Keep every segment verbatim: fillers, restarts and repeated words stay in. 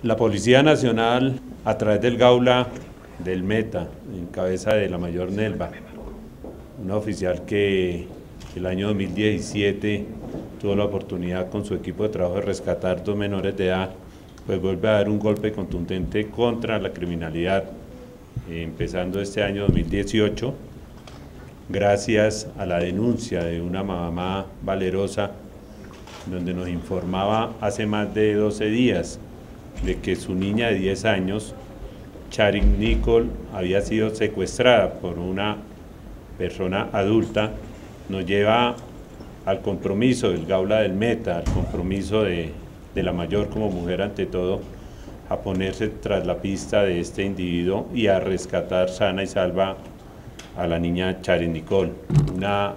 La Policía Nacional, a través del Gaula del Meta, en cabeza de la mayor Nelva, una oficial que el año dos mil diecisiete tuvo la oportunidad con su equipo de trabajo de rescatar dos menores de edad, pues vuelve a dar un golpe contundente contra la criminalidad, eh, empezando este año dos mil dieciocho, gracias a la denuncia de una mamá valerosa, donde nos informaba hace más de doce días de que su niña de diez años, Charin Nicole, había sido secuestrada por una persona adulta. Nos lleva al compromiso del Gaula del Meta, al compromiso de, de la mayor como mujer ante todo, a ponerse tras la pista de este individuo y a rescatar sana y salva a la niña Charin Nicole, una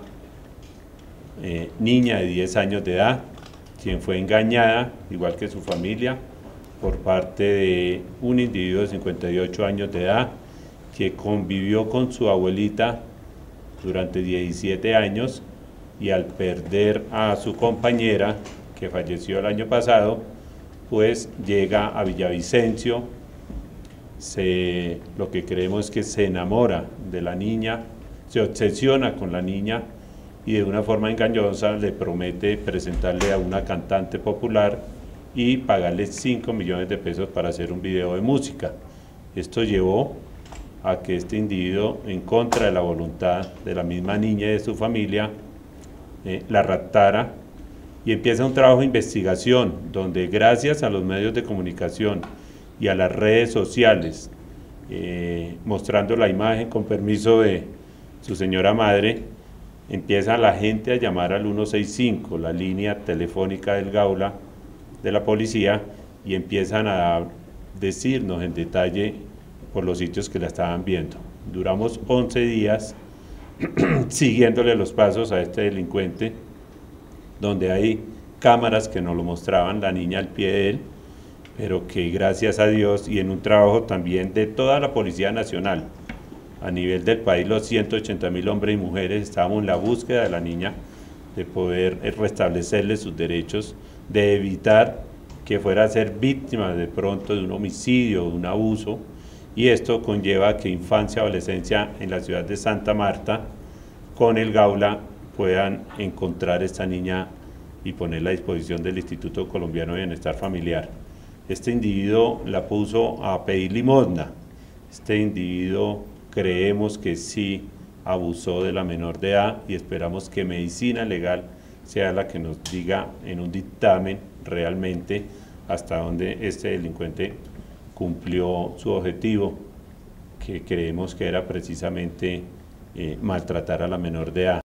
eh, niña de diez años de edad, quien fue engañada, igual que su familia, por parte de un individuo de cincuenta y ocho años de edad, que convivió con su abuelita durante diecisiete años, y al perder a su compañera, que falleció el año pasado, pues llega a Villavicencio, se, lo que creemos es que se enamora de la niña, se obsesiona con la niña y de una forma engañosa le promete presentarle a una cantante popular y pagarle cinco millones de pesos para hacer un video de música. Esto llevó a que este individuo, en contra de la voluntad de la misma niña y de su familia, eh, la raptara, y empieza un trabajo de investigación donde, gracias a los medios de comunicación y a las redes sociales, eh, mostrando la imagen con permiso de su señora madre, empieza la gente a llamar al ciento sesenta y cinco, la línea telefónica del Gaula de la policía, y empiezan a decirnos en detalle por los sitios que la estaban viendo. Duramos once días siguiéndole los pasos a este delincuente, donde hay cámaras que nos lo mostraban, la niña al pie de él, pero que gracias a Dios y en un trabajo también de toda la Policía Nacional, a nivel del país, los ciento ochenta mil hombres y mujeres estábamos en la búsqueda de la niña, de poder restablecerle sus derechos, de evitar que fuera a ser víctima de pronto de un homicidio, de un abuso, y esto conlleva que infancia y adolescencia en la ciudad de Santa Marta, con el Gaula, puedan encontrar a esta niña y ponerla a disposición del Instituto Colombiano de Bienestar Familiar. Este individuo la puso a pedir limosna. Este individuo creemos que sí abusó de la menor de edad y esperamos que Medicina Legal sea la que nos diga en un dictamen realmente hasta dónde este delincuente cumplió su objetivo, que creemos que era precisamente eh, maltratar a la menor de edad.